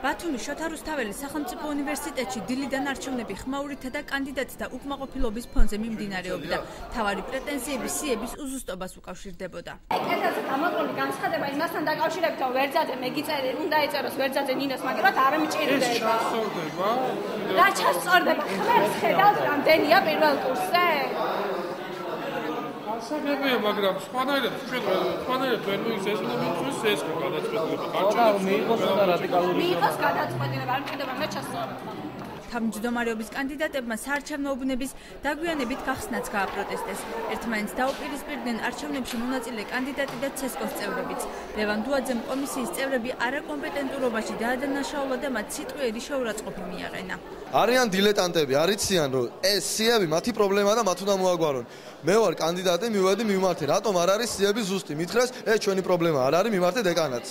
ბათუმის შოთა რუსთაველის სახელმწიფო უნივერსიტეტში დილიდან არჩევნები ხმაურითა და კანდიდატთა უკმაყოფილობის ფონზე მიმდინარეობდა. თავარი პრეტენზიები სიების უზუსტობას უკავშირდებოდა. კეთილზე გამაგრული განცხადება იმასთან დაკავშირებით, რომ ვერძაძე მეგიწერი უნდა ეწეროს ვერძაძე ნინოს მაგერად არ მიჭირდება. რა ჩასწორდება? ხმებს ხედავთ რამდენია პირველ კურსზე? ასაგებია, მაგრამ სხვანაირად ვერ მოიგზეს უნდა მიიღოს ეს გადაწყვეტილება. არჩევნებს მიიღოს და რადიკალური მიიღოს გადაწყვეტილება, არ მჭირდება უნდა ჩასწოროთ. თავმჯდომარეობის კანდიდატებმა საარჩევნო უბნების დაგვიანებით გახსნაც გააპროტესტეს. ერთმანეთს დაუპირისპირდნენ არჩევნებში მონაწილე კანდიდატი და ცესკოს წევრებიც. ლევან დუაძემ კომისიის წევრები არაკომპეტენტურობაში დაადანაშაულა და მათ სიტყვიერი შეურაცხყოფი მიაყენა. არიან დილეტანტები, არ იციან რომ ეს სიები მათი პრობლემაა და მათ უნდა მოაგვარონ. მე ვარ კანდიდატი, მივედი მივმართე. რატომ არ არის სიები ზუსტი? მითხრეს, ეს ჩვენი პრობლემაა, არ არის მიმართე დეკანატს.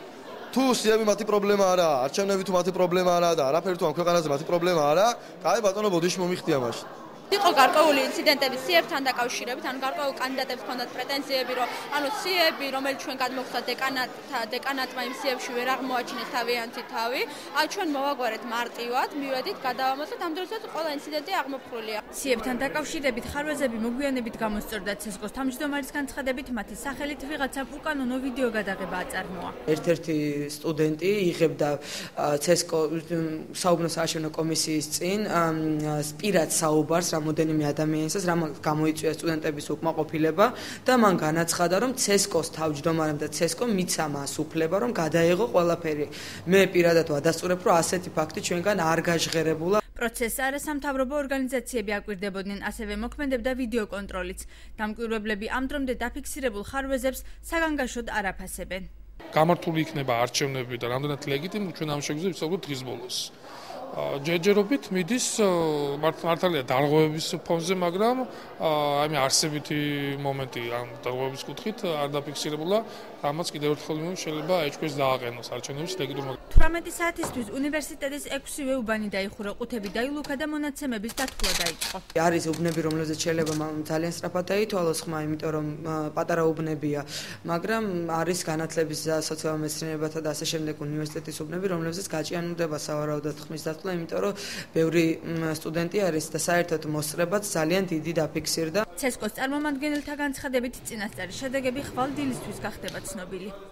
თუ სიები მათი პრობლემა არაა, არჩევნები თუ მათი პრობლემა არაა და არაფერი თუ ამ ქვეყანაზე მათი პრობლემა არაა, კაი ბატონო ბოდიში მომიხდია მაშინ. იყო გარკვეული ინციდენტები სიებთან დაკავშირებით, ანუ გარკვეულ კანდიდატებს ჰქონდათ პრეტენზიები, რომ ანუ სიები, რომელიც ჩვენ გადმოგვხდა დეკანატმა იმ სიებში ვერ აღმოაჩინეს თავიანთი თავი, ჩვენ მოვაგვარეთ მარტივად, მივედით, გადავამოწმეთ, ამ დროსაც ყველა ინციდენტი აღმოფხვრილია. სიებთან დაკავშირებით ხარვეზები მოგვიანებით გამოსწორდა ცესკოს თავმჯდომარის განცხადებით, მათი სახელით ვიღაცამ უკანონო ვიდეო გადაღება აწარმოა. ერთ-ერთი სტუდენტი იღებდა ცესკო საუბნო საარჩევნო კომისიის წინ პირად საუბარს რამოდენიმე ადამიანისას, რამაც გამოიწვია სტუდენტების უკმაყოფილება და მან განაცხადა, რომ ცესკოს თავმჯდომარემ და ცესკომ მიცა მას უფლება, რომ გადაეღო ყველაფერი. მე პირადად ვადასტურებ, რომ ასეთი ფაქტი ჩვენგან არ გაჟღერებულა. პროცესს არასამთავრობო ორგანიზაციები აკვირდებოდნენ, ასევე მოქმედებდა ვიდეო კონტროლიც. დამკვირვებლები ამ დრომდე დაფიქსირებულ ხარვეზებს საგანგაშოდ არ აფასებენ. გამართული იქნება არჩევნები და რამდენად ლეგიტიმური ჩვენ ამ შეგვიძლია ვიცავთ დღის ბოლოს. ჯერჯერობით მიდის მართალია დარღვევების ფონზე, მაგრამ აი არსებითი მომენტი ამ დარღვევების კუთხით არ დაფიქსირებულა, რამაც კიდევ ერთხელ შეიძლება ეჭვქვეშ დააყენოს არჩევნების ლეგიტიმობა. 18 საათისთვის უნივერსიტეტის 6-ვე უბანი დაიხურა, ყუთები დაილუქა და მონაცემების დათვლა დაიწყო. არის უბნები, რომლებზეც შეიძლება ძალიან სწრაფად დაითვალოს ხმა, იმიტომ რომ პატარა უბნებია, მაგრამ არის განათლების და სოციალურ მეცნიერებათა და ასე შემდეგ უნივერსიტეტის უბნები, რომლებზეც გაჭიანურდება სავარაუდოდ ხმის დათვლა, იმიტომ რომ ბევრი სტუდენტი არის და საერთოდ მოსწრებაც ძალიან დიდი დაფიქსირდა. ცესკოს წარმომადგენელთა განცხადებით წინასწარი შედეგები ხვალ დილისთვის გახდება ცნობილი.